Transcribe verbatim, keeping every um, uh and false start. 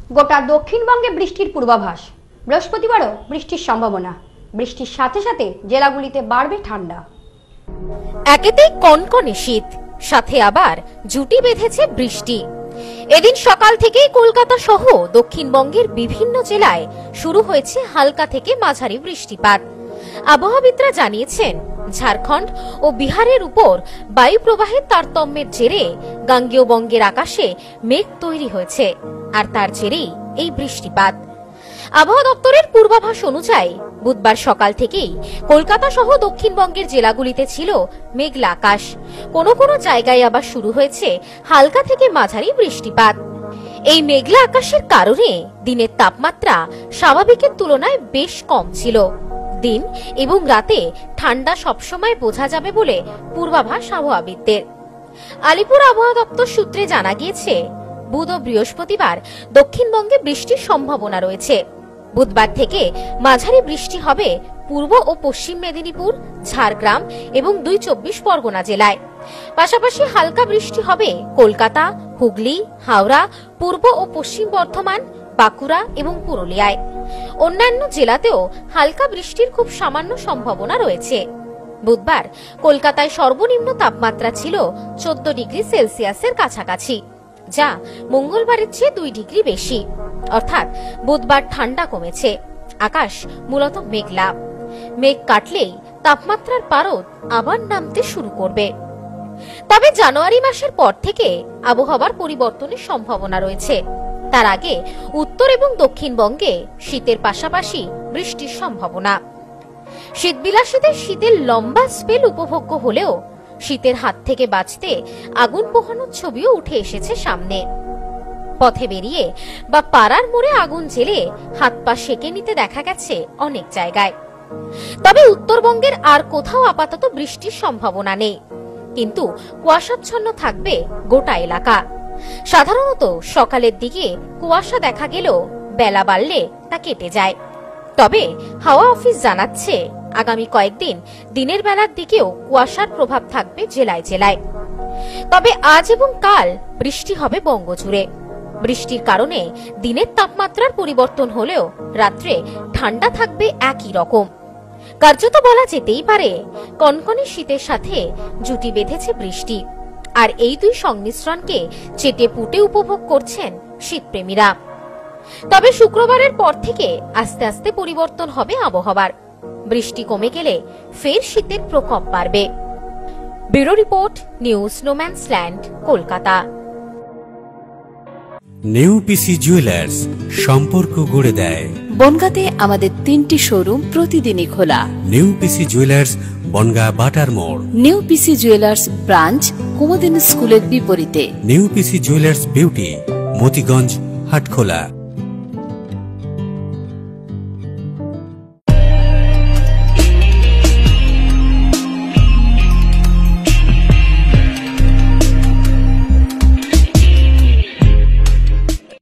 গোটা দক্ষিণবঙ্গে বৃষ্টির পূর্বাভাস। বৃহস্পতিবারও বৃষ্টির সম্ভাবনা। বৃষ্টির সাথে সাথে জেলাগুলিতে বাড়বে ঠান্ডা। একেতেই কনকনে শীত, সাথে আবার জুটি বেঁধেছে বৃষ্টি। এদিন সকাল থেকেই কলকাতা সহ দক্ষিণবঙ্গের বিভিন্ন জেলায় শুরু হয়েছে হালকা থেকে মাঝারি বৃষ্টিপাত। আবহাওয়াবিদরা জানিয়েছেন, ঝাড়খণ্ড ও বিহারের উপর বায়ু প্রবাহের তারতম্যের জেরে গাঙ্গেয় বঙ্গের আকাশে মেঘ তৈরি হয়েছে, আর তার জেরেই এই বৃষ্টিপাত। আবহাওয়া দপ্তরের পূর্বাভাস অনুযায়ী বুধবার সকাল থেকেই কলকাতা সহ দক্ষিণবঙ্গের জেলাগুলিতে ছিল মেঘলা আকাশ। কোনো কোনো জায়গায় আবার শুরু হয়েছে হালকা থেকে মাঝারি বৃষ্টিপাত। এই মেঘলা আকাশের কারণে দিনের তাপমাত্রা স্বাভাবিকের তুলনায় বেশ কম ছিল। দিন এবং রাতে ঠান্ডা সবসময় বোঝা যাবে বলে পূর্বাভাস আবহাওয়াবিদদের। আলিপুর আবহাওয়া দপ্তর সূত্রে জানা গিয়েছে, বুধ ও বৃহস্পতিবার দক্ষিণবঙ্গে বৃষ্টির সম্ভাবনা রয়েছে। বুধবার থেকে মাঝারি বৃষ্টি হবে পূর্ব ও পশ্চিম মেদিনীপুর, ঝাড়গ্রাম এবং দুই চব্বিশ পরগনা জেলায়। পাশাপাশি হালকা বৃষ্টি হবে কলকাতা, হুগলি, হাওড়া, পূর্ব ও পশ্চিম বর্ধমান, বাঁকুড়া এবং পুরুলিয়ায়। অন্যান্য জেলাতেও হালকা বৃষ্টির খুব সামান্য সম্ভাবনা রয়েছে। বুধবার কলকাতায় সর্বনিম্ন তাপমাত্রা ছিল চোদ্দ ডিগ্রি সেলসিয়াসের কাছাকাছি, যা মঙ্গলবারের চেয়ে দুই ডিগ্রি বেশি। অর্থাৎ বুধবার ঠান্ডা কমেছে। আকাশ মূলত মেঘলা। মেঘ কাটলেই তাপমাত্রার পারদ আবার নামতে শুরু করবে। তবে জানুয়ারি মাসের পর থেকে আবহাওয়ার পরিবর্তনের সম্ভাবনা রয়েছে। তার আগে উত্তর এবং দক্ষিণবঙ্গে শীতের পাশাপাশি বৃষ্টির সম্ভাবনা। শীতবিলাসীদের শীতের লম্বা স্পেল উপভোগ্য হলেও শীতের হাত থেকে বাঁচতে আগুন পোহানোর ছবিও উঠে এসেছে সামনে। পথে বেরিয়ে বা পাড়ার মোড়ে আগুন জ্বেলে হাত পা সেঁকে নিতে দেখা গেছে অনেক জায়গায়। তবে উত্তরবঙ্গের আর কোথাও আপাতত বৃষ্টির সম্ভাবনা নেই, কিন্তু কুয়াশাচ্ছন্ন থাকবে গোটা এলাকা। সাধারণত সকালের দিকে কুয়াশা দেখা গেলেও বেলা বাড়লে তা কেটে যায়। তবে হাওয়া অফিস জানাচ্ছে, আগামী কয়েকদিন দিনের বেলার দিকেও কুয়াশার প্রভাব থাকবে জেলায় জেলায়। তবে আজ এবং কাল বৃষ্টি হবে বঙ্গজুড়ে। বৃষ্টির কারণে দিনের তাপমাত্রার পরিবর্তন হলেও রাত্রে ঠান্ডা থাকবে একই রকম। কার্যত বলা যেতেই পারে কনকনে শীতের সাথে জুটি বেঁধেছে বৃষ্টি, আর এই দুই সংমিশ্রণকে চেটে পুটে উপভোগ করছেন শীতপ্রেমীরা। তবে শুক্রবারের পর থেকে আস্তে আস্তে পরিবর্তন হবে আবহাওয়ার। বৃষ্টি কমে গেলে ফের শীতের প্রকোপ বাড়বে। Bureau report, news no man's land, Kolkata. New P C jewellers, সম্পর্ক গড়ে দেয়। বনগাঁতে আমাদের তিনটি শোরুম প্রতিদিনই খোলা। নিউ পিসি জুয়েলার্স, বনগাঁ বাটার মোড়। New P C jewellers branch, Kumudini স্কুলের বিপরীতে। New P C jewellers beauty, Motiganj, Hatkhola.